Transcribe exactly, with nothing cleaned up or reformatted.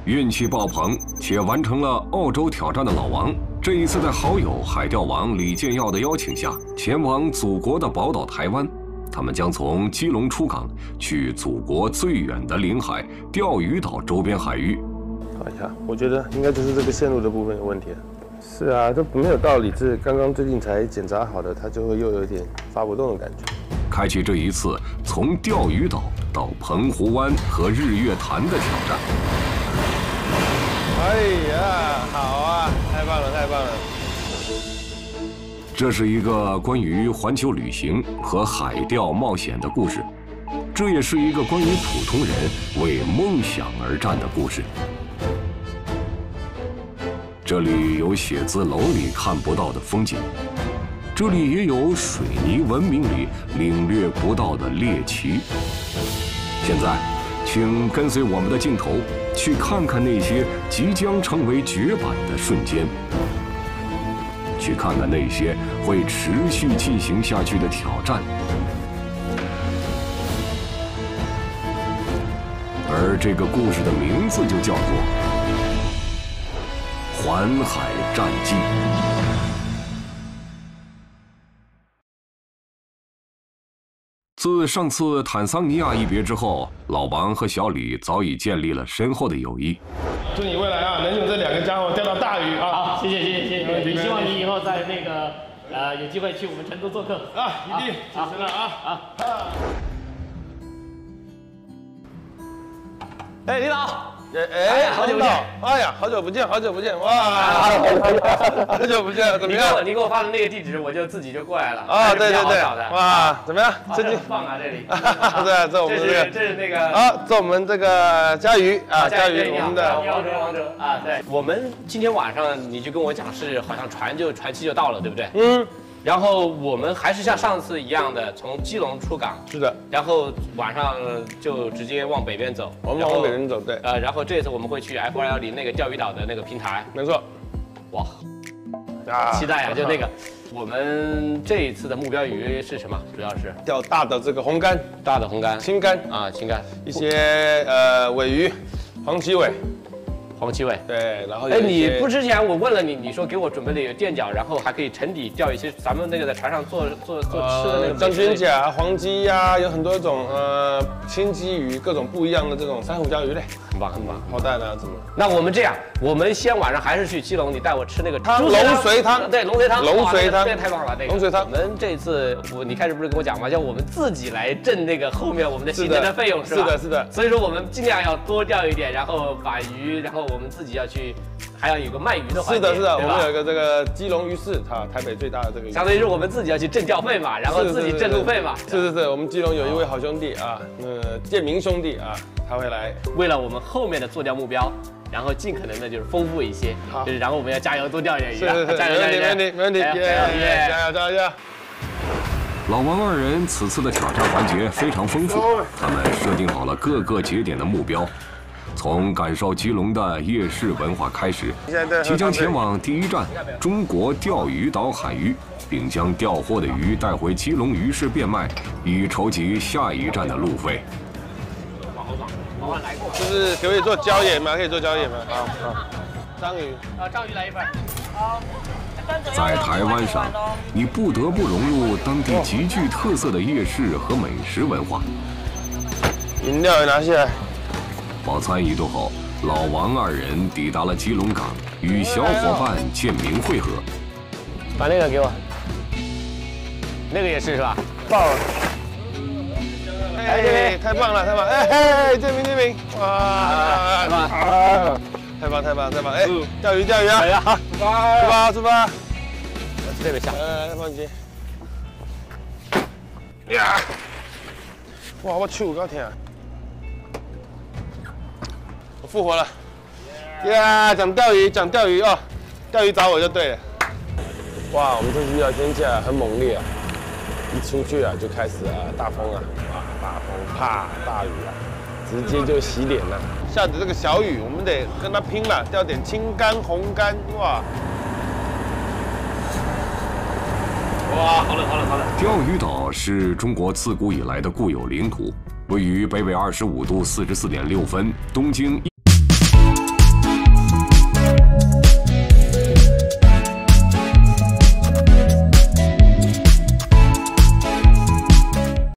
运气爆棚且完成了澳洲挑战的老王，这一次在好友海钓王李建耀的邀请下，前往祖国的宝岛台湾。他们将从基隆出港，去祖国最远的领海钓鱼岛周边海域。 看一下，我觉得应该就是这个线路的部分有问题了。是啊，这没有道理，这刚刚最近才检查好的，它就会又有点发不动的感觉。 开启这一次从钓鱼岛到澎湖湾和日月潭的挑战。 哎呀，好啊，太棒了，太棒了！ 这是一个关于环球旅行和海钓冒险的故事，这也是一个关于普通人为梦想而战的故事。这里有写字楼里看不到的风景，这里也有水泥文明里领略不到的猎奇。现在，请跟随我们的镜头，去看看那些即将成为绝版的瞬间，去看看那些会持续进行下去的挑战。而这个故事的名字就叫做《环海战记》。自上次坦桑尼亚一别之后，老王和小李早已建立了深厚的友谊。 祝你未来啊，能有这两个家伙钓到大鱼啊！ 好，谢谢谢谢谢谢，也希望你以后在那个呃有机会去我们成都做客啊，一定，主持了啊啊！ 哎，领导。 哎，好久不见！哎呀，好久不见，好久不见！哇，好久不见，怎么样？ 你给我发的那个地址，我就自己就过来了。 啊，对对对，哇，怎么样？ 最近棒啊，这里。 对，这我们这个， 这是那个啊，这我们这个嘉鱼啊，嘉鱼，我们的王哲王哲啊，对。我们今天晚上你就跟我讲是，好像船就船期就到了，对不对？嗯。然后我们还是像上次一样的从基隆出港， 是的。然后晚上就直接往北边走， 我们往北边走，对。 呃，然后这次我们会去 F 二一零那个钓鱼岛的那个平台， 没错。 哇，啊，期待啊！就那个，我们这一次的目标鱼是什么？主要是钓大的这个红竿， 大的红竿、 青竿啊，青竿， 一些呃尾鱼，黄鳍尾。 黄鳍尾， 对，然后哎，你不之前我问了你，你说给我准备了有垫脚，然后还可以沉底钓一些咱们那个在船上做做做吃的那个将军甲、黄鸡呀，有很多种呃青鲫鱼，各种不一样的这种珊瑚礁鱼类， 很棒很棒， 好带的怎么？ 那我们这样，我们先晚上还是去基隆，你带我吃那个汤龙髓汤， 对，龙髓汤， 龙髓汤， 这太棒了，那个龙髓汤。 我们这次我你开始不是跟我讲吗？叫我们自己来挣那个后面我们的行程的费用是吧？ 是的，是的。 所以说我们尽量要多钓一点，然后把鱼，然后我们自己要去。还要有个卖鱼的环节， 是的，是的，我们有一个这个基隆鱼市，它台北最大的这个鱼市， 相当于是我们自己要去挣钓费嘛，然后自己挣路费嘛。 是是是，我们基隆有一位好兄弟啊，呃，建明兄弟啊，他会来， 为了我们后面的做钓目标，然后尽可能的就是丰富一些，就是然后我们要加油多钓一点鱼， 是是是， 加油加油， 没问题没问题，加油加油加油！ 老王二人此次的挑战环节非常丰富，他们设定好了各个节点的目标。从感受基隆的夜市文化开始，即将前往第一站中国钓鱼岛海域，并将钓获的鱼带回基隆鱼市变卖，以筹集下一站的路费。 就是可以做椒盐吗？可以做椒盐吗？好，好。章鱼。 啊，章鱼来一份。好。 在台湾上，你不得不融入当地极具特色的夜市和美食文化。 饮料也拿下来。 饱餐一顿后，老王二人抵达了基隆港，与小伙伴见面会合。 把那个给我，那个也是是吧？ 爆了！哎，太棒了，太棒！哎哎，建明建明，哇！太棒太棒太棒！哎，钓鱼钓鱼啊！好，出发出发！ 这边下。 呃，放心。呀！哇，我手够痛。复活了，呀！讲钓鱼，讲钓鱼哦，钓鱼找我就对了。哇，我们这次遇到天气啊很猛烈啊，一出去啊就开始啊大风啊，哇大风啪大雨啊，直接就洗脸了。下着这个小雨，我们得跟它拼了，钓点青竿、红竿，哇！ 哇，好冷好冷好冷！ 钓鱼岛是中国自古以来的固有领土，位于北纬二十五度四十四点六分，东经